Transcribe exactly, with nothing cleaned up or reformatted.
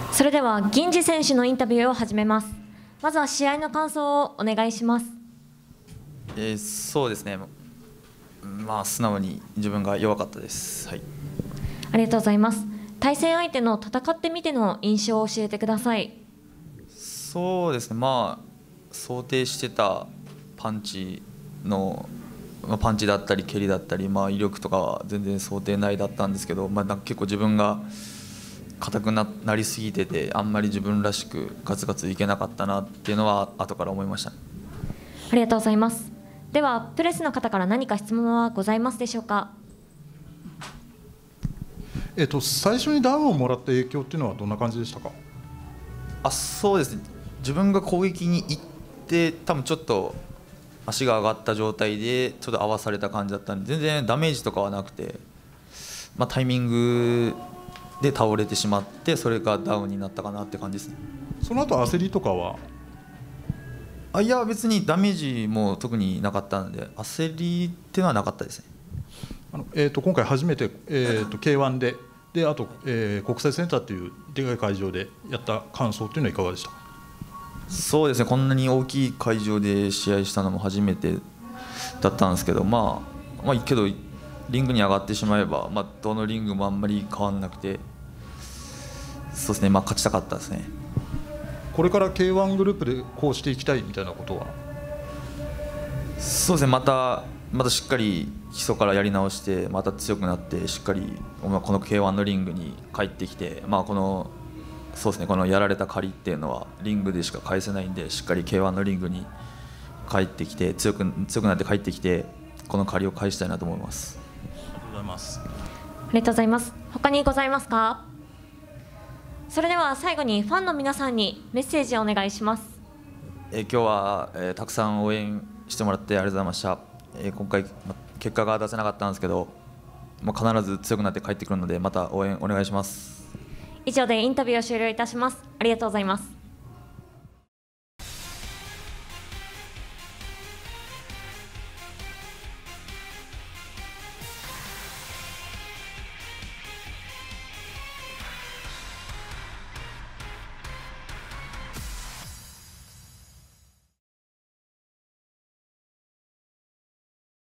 それでは銀次選手のインタビューを始めます。まずは試合の感想をお願いします。 えー、そうですね、まあ、素直に自分が弱かったです、はい、 ありがとうございます。対戦相手の戦ってみての印象を教えてください。 そうですね、まあ、想定してたパンチの、まあ、パンチだったり蹴りだったり、まあ、威力とかは全然想定内だったんですけど、まあ、なんか結構自分が硬く な, なりすぎてて、あんまり自分らしくガツガツいけなかったなっていうのは後から思いました。 ありがとうございます。ではプレスの方から何か質問はございますでしょうか。 えっと、最初にダウンをもらった影響っていうのはどんな感じでしたか。 あそうですね、自分が攻撃に行って多分ちょっと足が上がった状態でちょっと合わされた感じだったんで、全然ダメージとかはなくて、まあ、タイミングで倒れてしまって、それがダウンになったかなって感じですね。 その後焦りとかは。 あいや別にダメージも特になかったので焦りっていうのはなかったですね。 あの、えー、と今回初めて、えー、と ケーワン でであと、えー、国際センターというでかい会場でやった感想というのはいかがでしたか。 そうですね、こんなに大きい会場で試合したのも初めてだったんですけど、まあ、まあけどリングに上がってしまえば、まあ、どのリングもあんまり変わらなくて、そうですね、まあ、勝ちたかったですね。 これから ケーワン グループでこうしていきたいみたいなことは。 そうですね、またまたしっかり基礎からやり直して、また強くなってしっかりこの ケーワン のリングに帰ってきて、まあ、このそうですね、このやられた借りっていうのはリングでしか返せないんで、しっかり ケーワン のリングに帰ってきて強く強くなって帰ってきて、この借りを返したいなと思います。 ありがとうございます。 ありがとうございます。他にございますか。それでは最後にファンの皆さんにメッセージをお願いします。 えー、今日は、えー、たくさん応援してもらってありがとうございました。えー、今回、ま、結果が出せなかったんですけど、もう必ず強くなって帰ってくるので、また応援お願いします。 以上でインタビューを終了いたします。ありがとうございます。